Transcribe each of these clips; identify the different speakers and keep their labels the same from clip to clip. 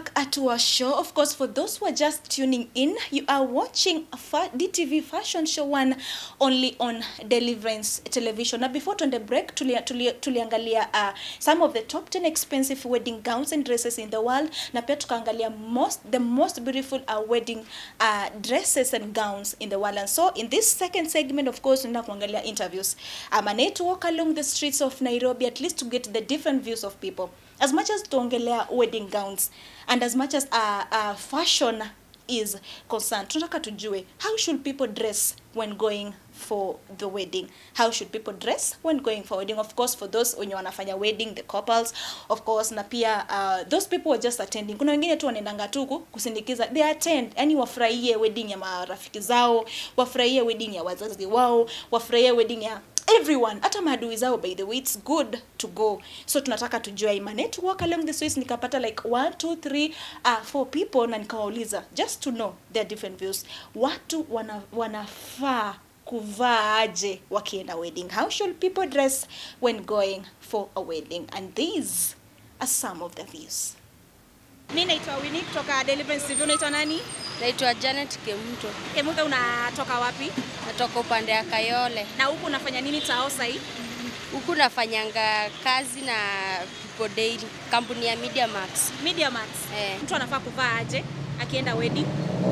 Speaker 1: back at our show. Of course, for those who are just tuning in, you are watching DTV Fashion Show 1 only on Deliverance Television. Now, before to the break, tuliangalia some of the top 10 expensive wedding gowns and dresses in the world. Na pia tukaangalia the most beautiful wedding dresses and gowns in the world. And so, in this second segment, of course, tunaenda kuangalia interviews. I'm going to walk along the streets of Nairobi at least to get the different views of people. As much as tuongelea wedding gowns and as much as fashion is concerned, tunataka tujue, how should people dress when going for the wedding? How should people dress when going for wedding? Of course, for those wenye wanafanya wedding, the couples, of course, na pia those people who are just attending. Kuna wengine tu wanaendanga tu kusindikiza, they attend, yani wafurahie wedding ya marafiki zao, wafurahie wedding ya wazazi wao, wafurahie wedding ya everyone, hata maadui zao. By the way, it's good to go. So tunataka tujue imane to walk along the streets, nikapata like 1, 2, 3, 4 people na nikawauliza just to know their different views. Watu wanafaa kuvaa aje wakienda wedding? How should people dress when going for a wedding? And these are some of the views. Mimi naitwa Winnie kutoka Deliverance TV. Unaitwa nani?
Speaker 2: Naitwa Janet Kemuto.
Speaker 1: Kemuto, unatoka wapi?
Speaker 2: Natoka upande ya Kayole.
Speaker 1: Na huku unafanya nini tao sasa?
Speaker 2: Huku nafanyanga kazi na People Daily, kampuni ya Media Max.
Speaker 1: Media Max. Mtu anafaa kuvaa aje akienda wedding?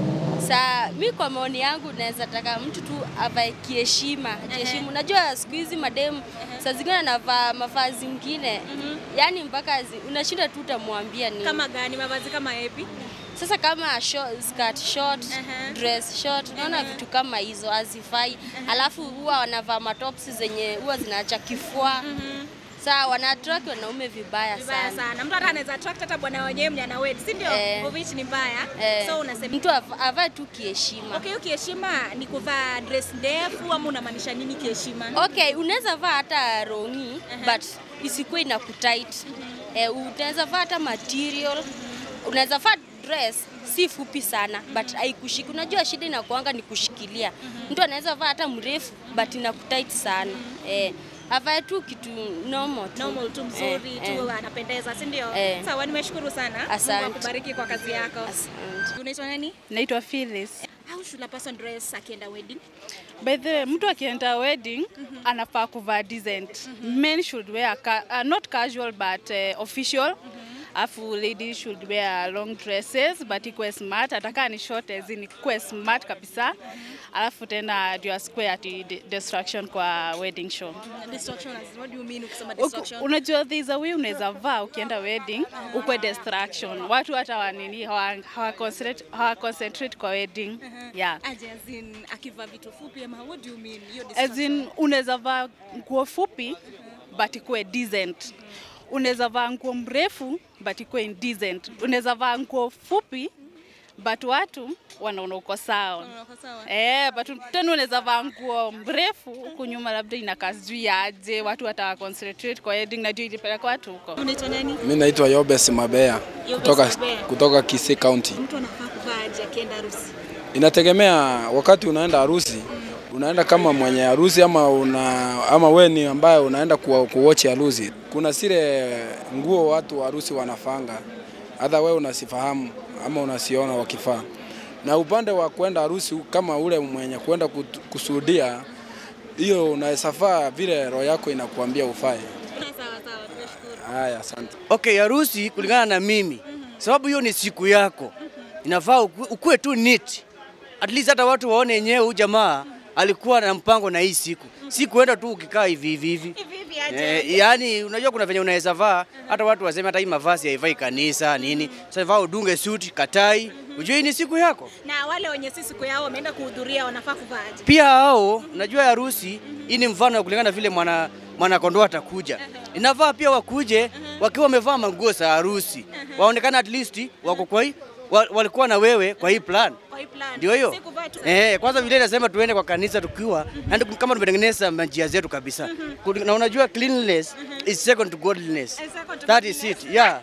Speaker 2: Mimi kwa maoni yangu naweza taka mtu tu avae kiheshima, heshima. Unajua siku hizi madem saa zingine anavaa mavazi zingine. Yaani mpaka unashinda tu utamwambia nini.
Speaker 1: Kama gani mavazi kama yapi?
Speaker 2: Sasa kama skirt short, dress short, unaona vitu kama hizo hazifai. Alafu huwa wanavaa matops zenye huwa zinaacha kifua. Sasa wanaattract wanaume vibaya sana.
Speaker 1: Mtu anaweza attract hata bwana wenyewe mwenye ana wedding, si ndio? Which ni mbaya. So unasema
Speaker 2: mtu avae tu kiheshima.
Speaker 1: Okay, kiheshima ni kuvaa dress ndefu ama unamaanisha nini kiheshima?
Speaker 2: Okay, unaweza vaa hata rongi but isikuwe inakutight. Unaweza vaa hata material. Unaweza vaa dress si fupi sana but haikushiki. Unajua shida inakuanga ni kushikilia. Mtu anaweza vaa hata mrefu but inakutight sana. Avae tu kitu normal tu
Speaker 1: mzuri tu anapendeza, si ndio? Sawa, nimeshukuru sana. Mungu akubariki kwa kazi yako.
Speaker 2: Asante.
Speaker 1: Unaitwa nani?
Speaker 3: Naitwa Phyllis.
Speaker 1: How should a person dress akienda wedding?
Speaker 3: By the way, mtu akienda wedding anafaa kuvaa decent. Men should wear not casual but official. Afu ladies should wear long dresses but ikuwe smart. Ataka ni short as in ikuwe smart kabisa. Alafu tena ndio asikwe ati distraction kwa wedding show.
Speaker 1: Distraction, what do you mean ukisema distraction?
Speaker 3: Unajua there's a way unaweza vaa ukienda wedding ukwe distraction. Watu hata wanini hawa concentrate kwa wedding. Yeah.
Speaker 1: As in akiva vitu fupi ama what do you mean?
Speaker 3: As in unaweza vaa nguo fupi but ikuwe decent. Unaweza vaa nguo mrefu but ikuwe indecent. Unaweza vaa nguo fupi but watu wanaona uko sawa. But tena unaweza vaa nguo mrefu huko nyuma labda inakaa sijui aje, watu wata concentrate kwa wedding na ndio ilipeleka watu huko.
Speaker 1: Unaitwa nani?
Speaker 4: Mimi naitwa Yobes Mabea kutoka Kisii County.
Speaker 1: Mtu anafaa kuvaa aje akienda harusi?
Speaker 4: Inategemea wakati unaenda harusi. Unaenda kama mwenye harusi ama wewe ni ambaye unaenda kuwatch harusi. Kuna zile nguo watu wa harusi wanafanga. Hata wewe unasifahamu ama unasiona wakifaa. Na upande wa kwenda harusi kama ule mwenye kwenda kusudia, hiyo unasafaa vile roho yako inakuambia ufae.
Speaker 1: Sawa, tunashukuru.
Speaker 4: Haya, asante.
Speaker 5: Okay, harusi kulingana na mimi. Sababu hiyo ni siku yako. Inafaa ukue tu neat. At least hata watu waone yenyewe huyu jamaa alikuwa na mpango na hii siku. Si kuenda tu ukikaa hivi. Yani unajua kuna venye unaweza vaa hata watu waseme hata hii mavazi haifai kanisa nini. Sasa vaa udunge suit, katai. Unajua hii ni siku yako.
Speaker 1: Na wale wenye si siku yao wameenda kuhudhuria wanafaa kuvaa aje?
Speaker 5: Pia hao unajua harusi hii ni mfano kulingana vile mwana kondoo atakuja. Inafaa pia wakuje wakiwa wamevaa manguo za harusi. Waonekana at least wako kwa hii walikuwa na wewe kwa hii plan. Ndio hiyo. Kwanza vile nasema tuende kwa kanisa tukiwa kama tumetengeneza njia zetu kabisa. Na unajua cleanliness is second to godliness. That is it. Yeah.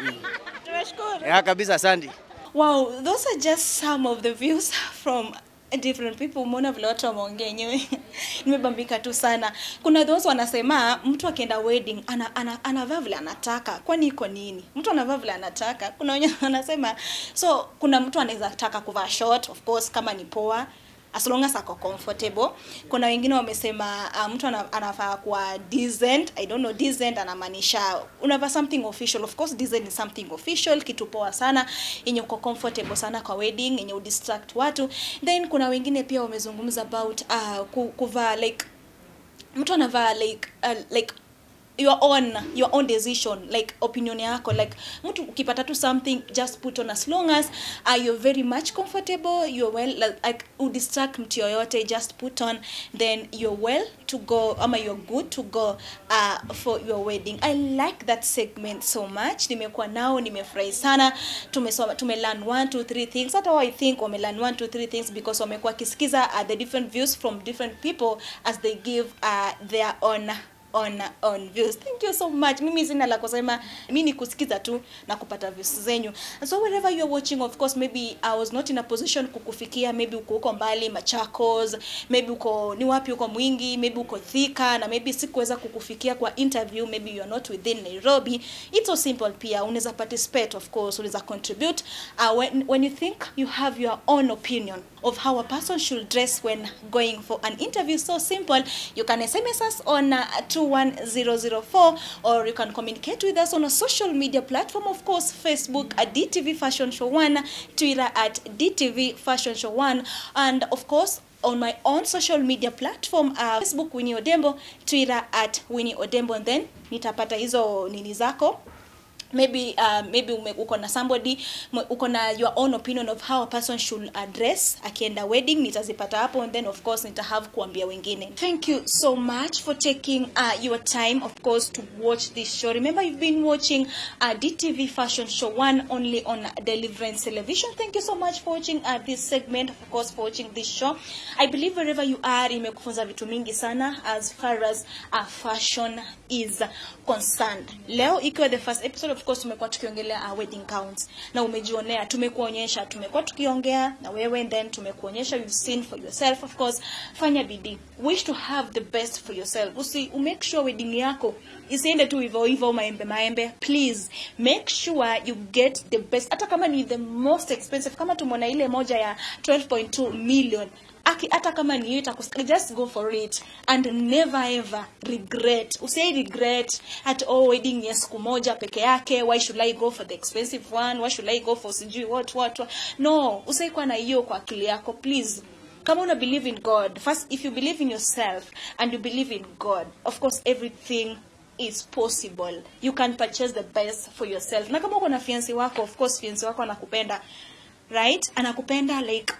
Speaker 1: Tunashukuru.
Speaker 5: Yeah, kabisa, asante.
Speaker 1: Wow, those are just some of the views from different people. Umeona vile watu wameongea yenyewe. Nimebambika tu sana. Kuna those wanasema mtu akienda wedding anavaa vile anataka. Kwani iko nini? Mtu anavaa vile anataka. Kuna wenye wanasema so kuna mtu anaweza taka kuvaa short, of course kama ni poa, as long as ako comfortable. Kuna wengine wamesema mtu anafaa kuwa decent. I don't know, decent anamaanisha unavaa something official. Of course decent is something official, kitu poa sana yenye uko comfortable sana kwa wedding, yenye udistract watu. Then kuna wengine pia wamezungumza about kuvaa like mtu anavaa like your own decision, like opinion yako, like mtu ukipata tu something just put on as long as you're very much comfortable, you're well, like udistract mtu yoyote, just put on, then you're well to go, ama you're good to go for your wedding. I like that segment so much. Nimekuwa nao, nimefurahi sana. Tumelearn 1 2 3 things. Hata I think wamelearn 1 2 3 things because wamekuwa kisikiza the different views from different people as they give their on views. Thank you so much. Mimi sina la kusema, mimi ni kusikiza tu na kupata views zenyu. So wherever you are watching, of course maybe I was not in a position kukufikia, maybe uko mbali Machakos, maybe uko ni wapi, uko Mwingi, maybe uko Thika, na maybe sikuweza kukufikia kwa interview, maybe you are not within Nairobi. It's so simple pia, unaweza participate, of course, unaweza contribute when you think you have your own opinion of how a person should dress when going for an interview. So simple, you can SMS us on 21004, or you can communicate with us on a social media platform, of course Facebook at DTV Fashion Show 1, Twitter at DTV Fashion Show 1, and of course on my own social media platform, Facebook Winnie Odembo, Twitter at Winnie Odembo, and then nitapata hizo nini zako. Maybe uko na somebody, uko na your own opinion of how a person should address akienda wedding, nitazipata hapo, and then of course nitahave kuambia wengine. Thank you so much for taking your time, of course, to watch this show. Remember, you've been watching DTV Fashion Show 1 only on Deliverance Television. Thank you so much for watching this segment, of course, for watching this show. I believe wherever you are, imekufunza vitu mingi sana as far as fashion is concerned. Leo ikiwa the first episode, of course tumekuwa tukiongelea wedding gowns, na umejionea, tumekuonyesha, tumekuwa tukiongea na wewe, and then tumekuonyesha, you've seen for yourself. Of course, fanya bidii, wish to have the best for yourself. Make sure wedding yako isiende tu hivyo maembe. Please make sure you get the best, hata kama ni the most expensive. Kama tumeona ile moja ya 12.2 million, hata kama ni hiyo, just go for it and never ever regret. Usai regret at wedding ya siku moja peke yake. Why should I go for the expensive one? Why should I go for sijui what? No, usai kwa na hiyo kwa akili yako, please. Kama una believe in God, first, if you believe in yourself and you believe in God, of course everything is possible. You can purchase the best for yourself. Na kama uko na fiancé wako, of course fiancé wako anakupenda, right? Anakupenda like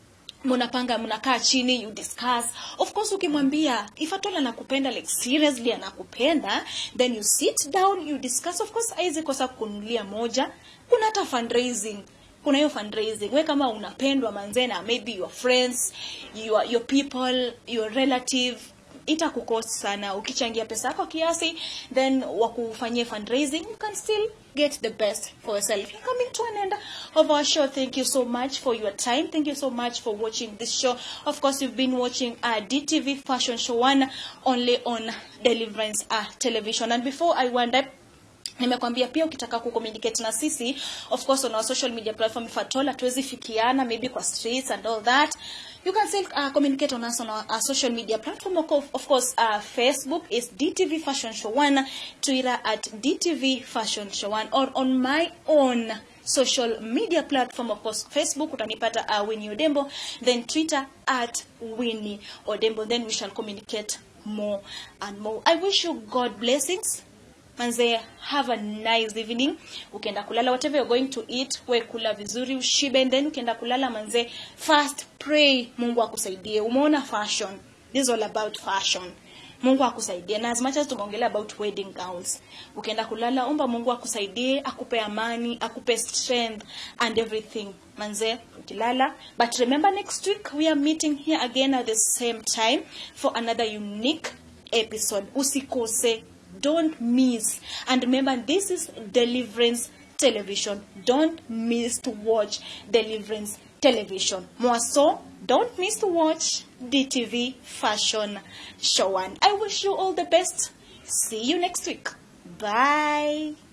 Speaker 1: mnakaa chini, you discuss. Of course ukimwambia if at all anakupenda, like seriously anakupenda, then you sit down, you discuss. Of course haizi kosa kununulia moja. Kuna hata fundraising. Kuna hiyo fundraising. Wewe kama unapendwa manzena, maybe your friends, your people, your relative, itakukost sana. Ukichangia pesa yako kiasi, then wakufanyie fundraising, you can still get the best for yourself. You're coming to an end of our show. Thank you so much for your time. Thank you so much for watching this show. Of course, you've been watching DTV Fashion Show 1 only on Deliverance Television. And before I wind up, nimekwambia pia ukitaka kucommunicate na sisi, of course on our social media platform, if at all hatuwezi fikiana maybe kwa streets and all that, you can still communicate on us on our social media platform. Of course, Facebook is DTV Fashion Show 1, Twitter at DTV Fashion Show 1, or on my own social media platform, of course, Facebook utanipata Winnie Odembo, then Twitter at Winnie Odembo. Then we shall communicate more and more. I wish you God blessings. Manze, have a nice evening. Ukienda kulala, whatever you're going to eat, we kula vizuri, ushibe, and then ukienda kulala manze, fast, pray, Mungu akusaidie. Umeona fashion, this is all about fashion. Mungu akusaidie. Na as much as tumeongelea about wedding gowns, ukienda kulala, omba Mungu akusaidie, akupe amani, akupe strength and everything. Manze, ukilala. But remember, next week we are meeting here again at the same time for another unique episode. Usikose. Don't miss. And remember, this is Deliverance Television. Don't miss to watch Deliverance television. More so, don't miss to watch DTV Fashion Show 1. I wish you all the best. See you next week. Bye.